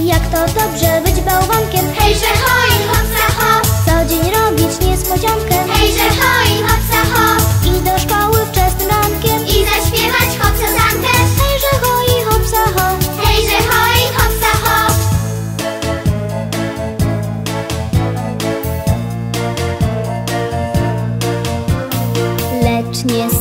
Jak to dobrze być bałwankiem. Hejże hoj, hopsa hop. Co dzień robić niespodziankę. Hejże hoj, hopsa hop. I do szkoły wczesnym rankiem. I zaśpiewać hopsazankę. Hejże hoj, hopsa hop. Hejże hoj, hopsa hop. Lecz nie